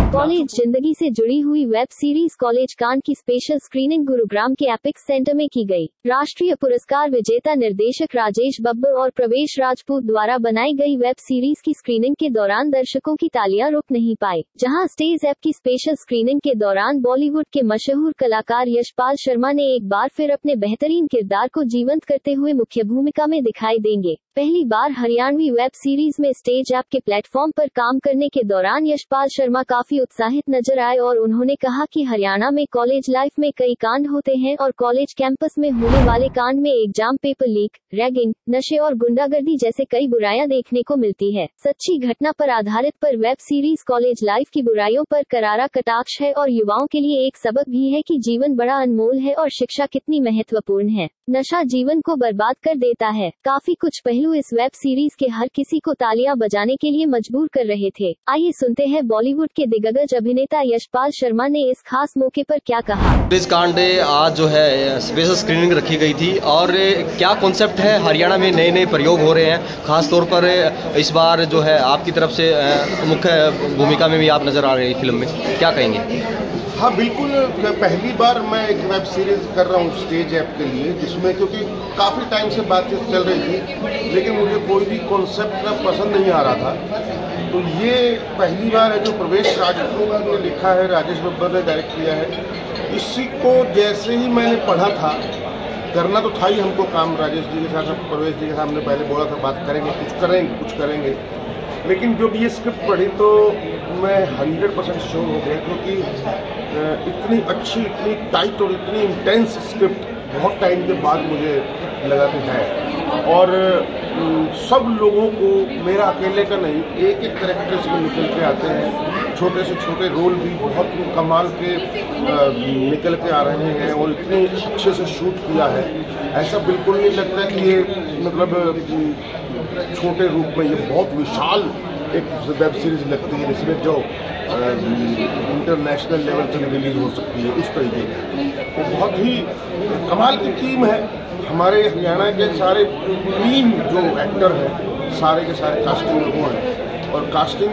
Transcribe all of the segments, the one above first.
College जिंदगी से जुड़ी हुई वेब सीरीज कॉलेज कांड की स्पेशल स्क्रीनिंग गुरुग्राम के एपिक्स सेंटर में की गई। राष्ट्रीय पुरस्कार विजेता निर्देशक राजेश बब्बर और प्रवेश राजपूत द्वारा बनाई गई वेब सीरीज की स्क्रीनिंग के दौरान दर्शकों की तालियां रुक नहीं पाई। जहां स्टेज ऐप की स्पेशल स्क्रीनिंग के दौरान बॉलीवुड के मशहूर कलाकार यशपाल शर्मा ने एक बार फिर अपने बेहतरीन किरदार को जीवंत करते हुए मुख्य भूमिका में दिखाई देंगे। पहली बार हरियाणवी वेब सीरीज में स्टेज ऐप के प्लेटफॉर्म पर काम करने के दौरान यशपाल शर्मा काफी उत्साहित नजर आए और उन्होंने कहा कि हरियाणा में कॉलेज लाइफ में कई कांड होते हैं और कॉलेज कैंपस में होने वाले कांड में एग्जाम पेपर लीक, रैगिंग, नशे और गुंडागर्दी जैसे कई बुराइयां देखने को मिलती है। सच्ची घटना पर आधारित पर वेब सीरीज कॉलेज लाइफ की बुराइयों पर करारा कटाक्ष है और युवाओं के लिए एक सबक भी है कि जीवन बड़ा अनमोल है और शिक्षा कितनी महत्वपूर्ण है। नशा जीवन को बर्बाद कर देता है। काफी कुछ पहलू इस वेब सीरीज के हर किसी को तालियां बजाने के लिए मजबूर कर रहे थे। आइए सुनते हैं बॉलीवुड के दिग्गज अभिनेता यशपाल शर्मा ने इस खास मौके पर क्या कहा। इस कांड आज जो है स्पेशल स्क्रीनिंग रखी गई थी और क्या कॉन्सेप्ट है, हरियाणा में नए नए प्रयोग हो रहे हैं। खास तौर पर इस बार जो है आपकी तरफ से मुख्य भूमिका में भी आप नजर आ रहे हैं फिल्म में, क्या कहेंगे? हाँ बिल्कुल, पहली बार मैं एक वेब सीरीज कर रहा हूँ स्टेज ऐप के लिए, जिसमें क्योंकि काफ़ी टाइम से बातचीत चल रही थी लेकिन मुझे कोई भी कॉन्सेप्ट ना पसंद नहीं आ रहा था। तो ये पहली बार है जो प्रवेश राजपूत ने लिखा है, राजेश बब्बर ने डायरेक्ट किया है। इसी को जैसे ही मैंने पढ़ा था, करना तो था ही हमको काम, राजेश जी के साथ, प्रवेश जी के साथ हमने पहले बोला था बात करेंगे, कुछ करेंगे। लेकिन जब ये स्क्रिप्ट पढ़ी तो मैं 100% श्योर हो गया, क्योंकि इतनी अच्छी, इतनी टाइट और इतनी इंटेंस स्क्रिप्ट बहुत टाइम के बाद मुझे लगा कि है। और सब लोगों को, मेरा अकेले का नहीं, एक एक कैरेक्टर इसमें निकल के आते हैं। छोटे से छोटे रोल भी बहुत कमाल के निकल के आ रहे हैं और इतने अच्छे से शूट किया है। ऐसा बिल्कुल नहीं लगता कि ये मतलब छोटे रूप में, ये बहुत विशाल एक वेब सीरीज लगती है जिसमें जो इंटरनेशनल लेवल पर रिलीज हो सकती है, उस तरीके की। वो बहुत ही कमाल की टीम है। हमारे हरियाणा के सारे टीम जो एक्टर हैं, सारे के सारे कास्टिंग लोगों हैं और कास्टिंग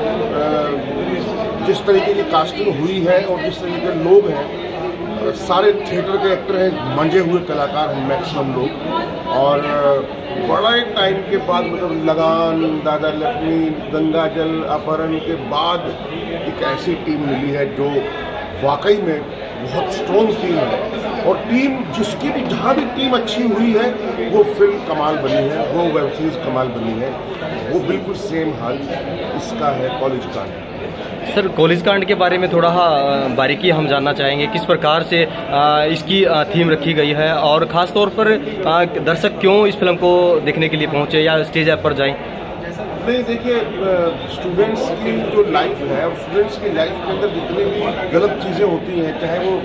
जिस तरीके की कास्टिंग हुई है और जिस तरीके के लोग हैं, सारे थिएटर के एक्टर हैं, मंजे हुए कलाकार हैं मैक्सिमम लोग। और बड़े टाइम के बाद, मतलब लगान, दादा लक्ष्मी, गंगा जल, अपहरण के बाद एक ऐसी टीम मिली है जो वाकई में बहुत स्ट्रॉन्ग टीम है। और टीम जिसकी भी, जहाँ भी टीम अच्छी हुई है, वो फिल्म कमाल बनी है, वो वेब सीरीज कमाल बनी है। वो बिल्कुल सेम हाल इसका है कॉलेज कांड। सर, कॉलेज कांड के बारे में थोड़ा बारीकी हम जानना चाहेंगे, किस प्रकार से इसकी थीम रखी गई है और ख़ास तौर पर दर्शक क्यों इस फिल्म को देखने के लिए पहुंचे या स्टेज ऐप पर जाएं? नहीं, देखिए, स्टूडेंट्स की जो लाइफ है और स्टूडेंट्स की लाइफ के अंदर जितनी भी गलत चीज़ें होती हैं, चाहे वो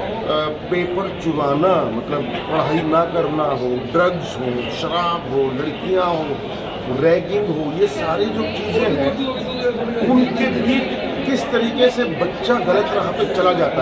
पेपर चुराना, मतलब पढ़ाई ना करना हो, ड्रग्स हो, शराब हो, लड़कियां हो, रैगिंग हो, ये सारी जो चीज़ें हैं उनके भी किस तरीके से बच्चा गलत राह पे चला जाता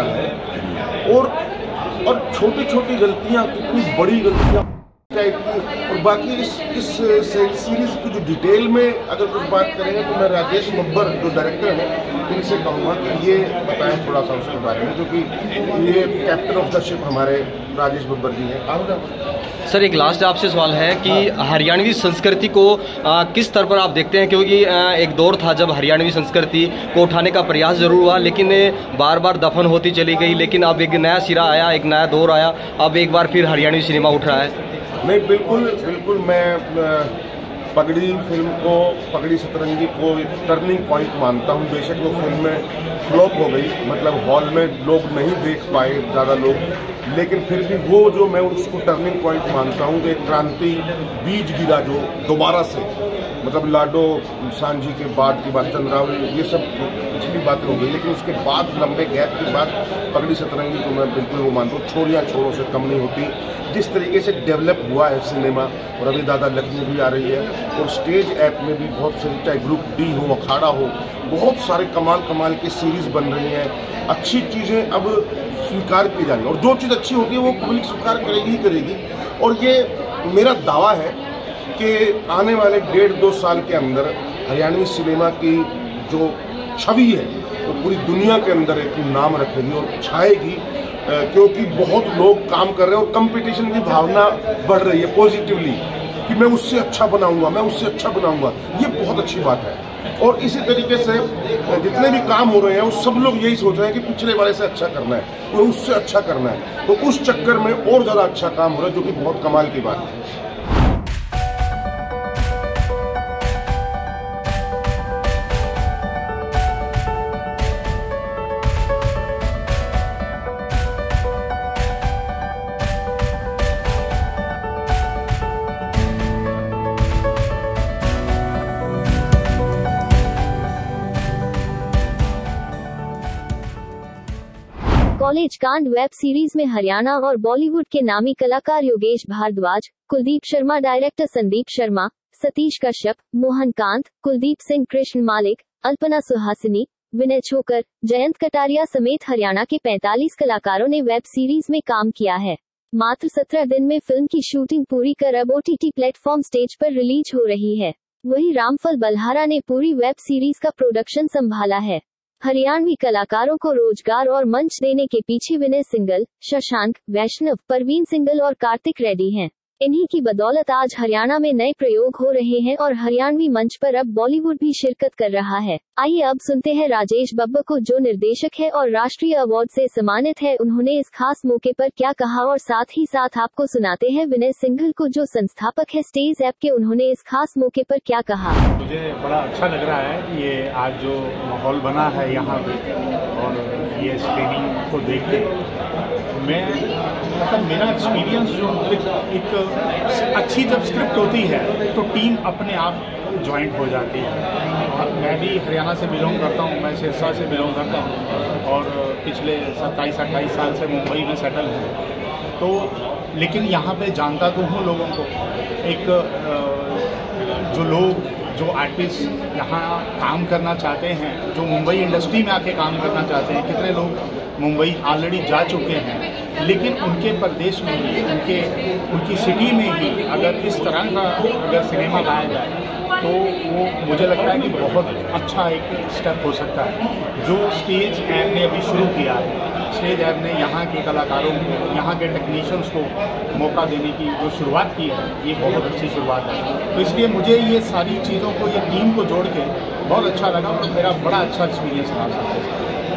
है और छोटी छोटी गलतियां कितनी बड़ी गलतियां टाइप की। और बाकी इस सीरीज की जो डिटेल में अगर कुछ बात करेंगे तो मैं राजेश बब्बर जो डायरेक्टर है उनसे कहूँगा कि ये बताएं थोड़ा सा उसके बारे में, क्योंकि ये कैप्टन ऑफ द शिप हमारे राजेश बब्बर जी हैं। सर, एक लास्ट आपसे सवाल है कि हरियाणवी संस्कृति को किस स्तर पर आप देखते हैं, क्योंकि एक दौर था जब हरियाणवी संस्कृति को उठाने का प्रयास जरूर हुआ लेकिन बार बार दफन होती चली गई, लेकिन अब एक नया सिरा आया, एक नया दौर आया, अब एक बार फिर हरियाणवी सिनेमा उठ रहा है। नहीं, बिल्कुल मैं पगड़ी फिल्म को, पगड़ी सतरंगी को एक टर्निंग पॉइंट मानता हूँ। बेशक वो फिल्म में फ्लॉप हो गई, मतलब हॉल में लोग नहीं देख पाए ज़्यादा लोग, लेकिन फिर भी वो जो मैं उसको टर्निंग पॉइंट मानता हूँ, एक क्रांति बीज गिरा जो दोबारा से, मतलब लाडो सांझी के बाद की बात, चंद्रावली, ये सब पिछली बातें हो गई, लेकिन उसके बाद लंबे गैप के बाद पगड़ी सतरंगी को मैं बिल्कुल वो मानता हूँ। छोरियाँ छोरों से कम नहीं होती। जिस तरीके से डेवलप हुआ है सिनेमा, और अभी दादा लक्ष्मी भी आ रही है, और स्टेज ऐप में भी बहुत सारी, चाहे ग्रुप डी हो, अखाड़ा हो, बहुत सारे कमाल की सीरीज बन रही हैं। अच्छी चीज़ें अब स्वीकार की जा रही है और जो चीज़ अच्छी होगी वो पब्लिक स्वीकार करेगी ही करेगी। और ये मेरा दावा है कि आने वाले 1.5-2 साल के अंदर हरियाणवी सिनेमा की जो छवि है वो पूरी दुनिया के अंदर एक नाम रखेगी और छाएगी, क्योंकि बहुत लोग काम कर रहे हैं और कंपटीशन की भावना बढ़ रही है पॉजिटिवली कि मैं उससे अच्छा बनाऊंगा, मैं उससे अच्छा बनाऊंगा। ये बहुत अच्छी बात है। और इसी तरीके से जितने भी काम हो रहे हैं वो सब लोग यही सोच रहे हैं कि पिछले वाले से अच्छा करना है, वो उससे अच्छा करना है, तो उस चक्कर में और ज़्यादा अच्छा काम हो रहा है, जो कि बहुत कमाल की बात है। कॉलेज कांड वेब सीरीज में हरियाणा और बॉलीवुड के नामी कलाकार योगेश भारद्वाज, कुलदीप शर्मा, डायरेक्टर संदीप शर्मा, सतीश कश्यप, मोहन कांत, कुलदीप सिंह, कृष्ण मालिक, अल्पना सुहासिनी, विनय छोकर, जयंत कटारिया समेत हरियाणा के 45 कलाकारों ने वेब सीरीज में काम किया है। मात्र 17 दिन में फिल्म की शूटिंग पूरी कर अब OTT प्लेटफॉर्म स्टेज पर रिलीज हो रही है। वहीं रामफल बल्हारा ने पूरी वेब सीरीज का प्रोडक्शन संभाला है। हरियाणवी कलाकारों को रोजगार और मंच देने के पीछे विनय सिंगल, शशांक, वैष्णव, परवीन सिंगल और कार्तिक रेड्डी हैं। इन्हीं की बदौलत आज हरियाणा में नए प्रयोग हो रहे हैं और हरियाणवी मंच पर अब बॉलीवुड भी शिरकत कर रहा है। आइए अब सुनते हैं राजेश बब्बर को, जो निर्देशक है और राष्ट्रीय अवार्ड से सम्मानित है, उन्होंने इस खास मौके पर क्या कहा, और साथ ही साथ आपको सुनाते हैं विनय सिंघल को, जो संस्थापक है स्टेज ऐप के, उन्होंने इस खास मौके पर क्या कहा। मुझे बड़ा अच्छा लग रहा है ये आज जो माहौल बना है यहाँ पे, और ये स्क्रीनिंग को देख के मैं मतलब मेरा एक्सपीरियंस जो एक अच्छी जब स्क्रिप्ट होती है तो टीम अपने आप ज्वाइंट हो जाती है। और मैं भी हरियाणा से बिलोंग करता हूँ, मैं सिरसा से बिलोंग करता हूँ और पिछले 27-28 साल से मुंबई में सेटल हूँ। तो लेकिन यहाँ पे जानता तो हूँ लोगों को, एक जो लोग जो आर्टिस्ट यहाँ काम करना चाहते हैं, जो मुंबई इंडस्ट्री में आके काम करना चाहते हैं, कितने लोग मुंबई ऑलरेडी जा चुके हैं, लेकिन उनके प्रदेश में ही, उनकी सिटी में ही अगर इस तरह का अगर सिनेमा लाया जाए तो वो मुझे लगता है कि बहुत अच्छा एक स्टेप हो सकता है। जो स्टेज ऐप ने अभी शुरू किया है, स्टेज ऐप ने यहाँ के कलाकारों को, यहाँ के टेक्नीशियंस को मौका देने की जो शुरुआत की है, ये बहुत अच्छी शुरुआत है। तो इसलिए मुझे ये सारी चीज़ों को, ये टीम को जोड़ के बहुत अच्छा लगा और मेरा बड़ा अच्छा एक्सपीरियंस रहा।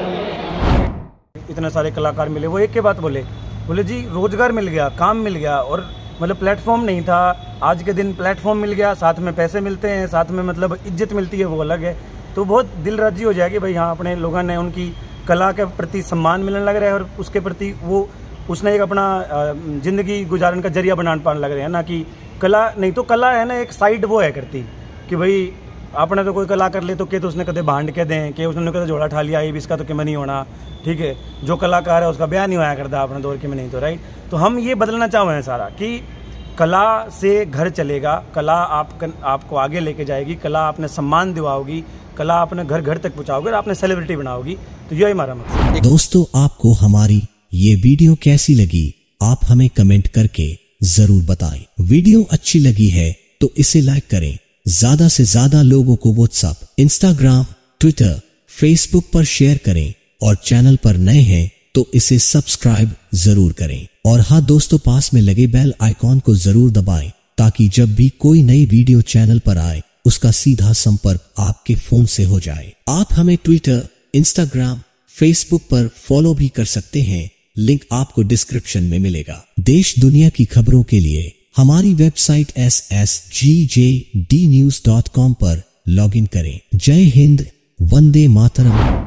इतने सारे कलाकार मिले, वो एक के बात बोले जी रोजगार मिल गया, काम मिल गया, और मतलब प्लेटफॉर्म नहीं था, आज के दिन प्लेटफॉर्म मिल गया, साथ में पैसे मिलते हैं, साथ में मतलब इज्जत मिलती है, वो अलग है। तो बहुत दिल राजी हो जाएगी भाई, हाँ अपने लोगों ने उनकी कला के प्रति सम्मान मिलने लग रहा है और उसके प्रति वो उसने एक अपना ज़िंदगी गुजारने का जरिया बनाने पाने लग रहे हैं ना, कि कला नहीं तो कला है ना एक साइड वो है करती कि भाई आपने तो कोई कला कर ले तो के तो उसने कदे भांड के दें कि उसने कदे जोड़ा ठा लिया, ये भी इसका तो कि नहीं होना, ठीक है, जो कलाकार है उसका ब्याह नहीं होया करता अपने दौर के में, नहीं तो राइट। तो हम ये बदलना चाह रहे हैं सारा कि कला से घर चलेगा, कला आपको आगे लेके जाएगी, कला आपने सम्मान दिवाओगी, कला आपने घर घर तक पहुँचाओगे और आपने सेलिब्रिटी बनाओगी। तो यही हमारा मकसद। दोस्तों, आपको हमारी ये वीडियो कैसी लगी आप हमें कमेंट करके जरूर बताएं। वीडियो अच्छी लगी है तो इसे लाइक करें, ज्यादा से ज्यादा लोगों को व्हाट्सएप, इंस्टाग्राम, ट्विटर, फेसबुक पर शेयर करें और चैनल पर नए हैं तो इसे सब्सक्राइब जरूर करें। और हाँ दोस्तों, पास में लगे बेल आइकॉन को जरूर दबाएं ताकि जब भी कोई नई वीडियो चैनल पर आए उसका सीधा संपर्क आपके फोन से हो जाए। आप हमें ट्विटर, इंस्टाग्राम, फेसबुक पर फॉलो भी कर सकते हैं, लिंक आपको डिस्क्रिप्शन में मिलेगा। देश दुनिया की खबरों के लिए हमारी वेबसाइट ssgjdnews.com पर लॉगिन करें। जय हिंद, वंदे मातरम।